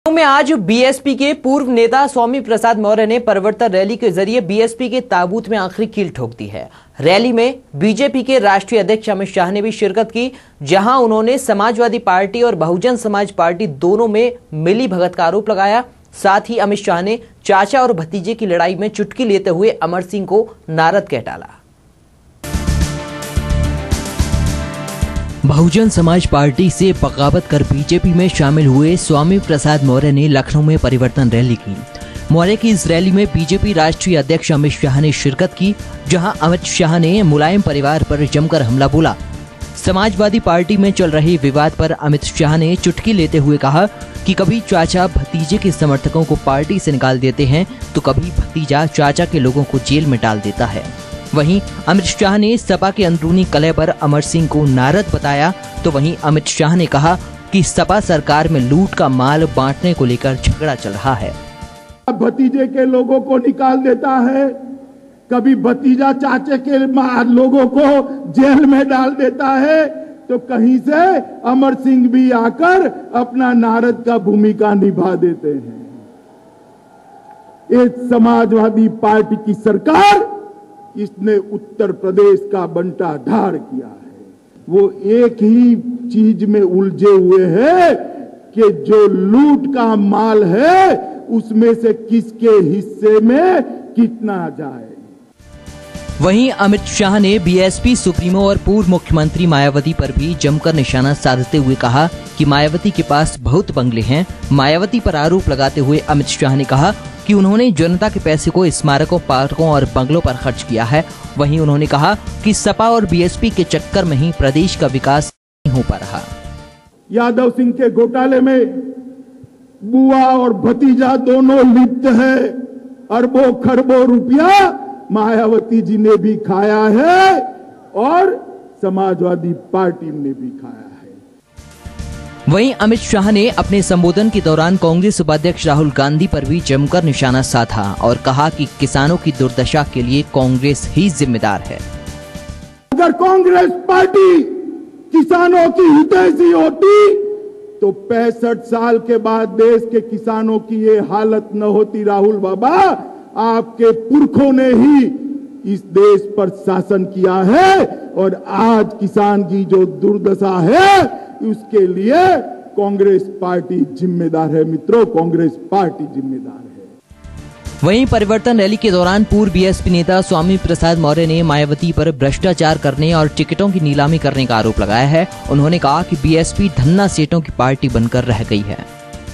में आज बीएसपी के पूर्व नेता स्वामी प्रसाद मौर्य ने परिवर्तन रैली के जरिए बीएसपी के ताबूत में आखिरी कील ठोक दी है। रैली में बीजेपी के राष्ट्रीय अध्यक्ष अमित शाह ने भी शिरकत की, जहां उन्होंने समाजवादी पार्टी और बहुजन समाज पार्टी दोनों में मिली भगत का आरोप लगाया। साथ ही अमित शाह ने चाचा और भतीजे की लड़ाई में चुटकी लेते हुए अमर सिंह को नारद कह डाला। बहुजन समाज पार्टी से बगावत कर बीजेपी में शामिल हुए स्वामी प्रसाद मौर्य ने लखनऊ में परिवर्तन रैली की। मौर्य की इस रैली में बीजेपी राष्ट्रीय अध्यक्ष अमित शाह ने शिरकत की, जहां अमित शाह ने मुलायम परिवार पर जमकर हमला बोला। समाजवादी पार्टी में चल रहे विवाद पर अमित शाह ने चुटकी लेते हुए कहा कि कभी चाचा भतीजे के समर्थकों को पार्टी से निकाल देते हैं तो कभी भतीजा चाचा के लोगों को जेल में डाल देता है। वहीं अमित शाह ने सपा के अंदरूनी कलह पर अमर सिंह को नारद बताया, तो वहीं अमित शाह ने कहा कि सपा सरकार में लूट का माल बांटने को लेकर झगड़ा चल रहा है। भतीजे के लोगों को निकाल देता है, कभी भतीजा चाचे के लोगों को जेल में डाल देता है, तो कहीं से अमर सिंह भी आकर अपना नारद का भूमिका निभा देते हैं। एक समाजवादी पार्टी की सरकार इसने उत्तर प्रदेश का बंटाढार किया है। वो एक ही चीज में उलझे हुए हैं कि जो लूट का माल है उसमें से किसके हिस्से में कितना जाए। वहीं अमित शाह ने बीएसपी सुप्रीमो और पूर्व मुख्यमंत्री मायावती पर भी जमकर निशाना साधते हुए कहा कि मायावती के पास बहुत बंगले हैं। मायावती पर आरोप लगाते हुए अमित शाह ने कहा कि उन्होंने जनता के पैसे को स्मारकों, पार्कों और बंगलों पर खर्च किया है। वहीं उन्होंने कहा कि सपा और बीएसपी के चक्कर में ही प्रदेश का विकास नहीं हो पा रहा। यादव सिंह के घोटाले में बुआ और भतीजा दोनों लिप्त है। अरबों खरबों रुपया मायावती जी ने भी खाया है और समाजवादी पार्टी ने भी खाया है। वहीं अमित शाह ने अपने संबोधन के दौरान कांग्रेस उपाध्यक्ष राहुल गांधी पर भी जमकर निशाना साधा और कहा कि किसानों की दुर्दशा के लिए कांग्रेस ही जिम्मेदार है। अगर कांग्रेस पार्टी किसानों की हितैषी होती तो 65 साल के बाद देश के किसानों की ये हालत न होती। राहुल बाबा, आपके पुरखों ने ही इस देश पर शासन किया है और आज किसान की जो दुर्दशा है उसके लिए कांग्रेस पार्टी जिम्मेदार है। मित्रों, कांग्रेस पार्टी जिम्मेदार है। वहीं परिवर्तन रैली के दौरान पूर्व बीएसपी नेता स्वामी प्रसाद मौर्य ने मायावती पर भ्रष्टाचार करने और टिकटों की नीलामी करने का आरोप लगाया है। उन्होंने कहा कि बीएसपी धन्ना सेठों की पार्टी बनकर रह गई है।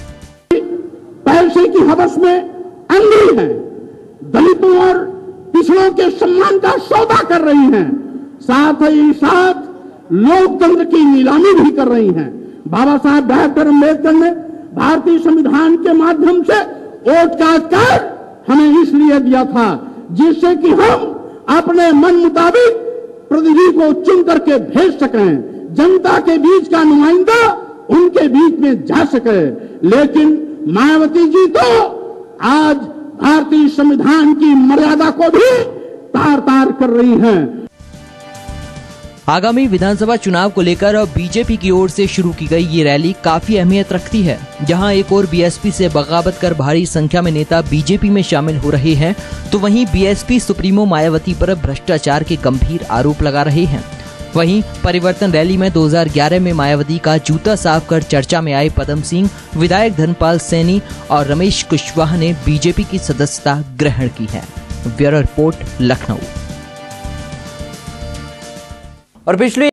पैसे की हवस में अंधी है, दलितों और पिछड़ों के सम्मान का सौदा कर रही हैं, साथ ही साथ लोकतंत्र की नीलामी भी कर रही हैं। बाबा साहब डॉक्टर अम्बेडकर ने भारतीय संविधान के माध्यम से वोट का अधिकार हमें इसलिए दिया था जिससे कि हम अपने मन मुताबिक प्रतिनिधि को चुन करके भेज सकें, जनता के बीच का नुमाइंदा उनके बीच में जा सके। लेकिन मायावती जी तो आज भारतीय संविधान की मर्यादा को भी तार तार कर रही हैं। आगामी विधानसभा चुनाव को लेकर बीजेपी की ओर से शुरू की गई ये रैली काफी अहमियत रखती है, जहां एक और बीएसपी से बगावत कर भारी संख्या में नेता बीजेपी में शामिल हो रहे हैं, तो वहीं बीएसपी सुप्रीमो मायावती पर भ्रष्टाचार के गंभीर आरोप लगा रहे हैं। वहीं परिवर्तन रैली में 2011 में मायावती का जूता साफ कर चर्चा में आए पदम सिंह, विधायक धनपाल सैनी और रमेश कुशवाहा ने बीजेपी की सदस्यता ग्रहण की है। Bureau report, Lucknow. और पिछले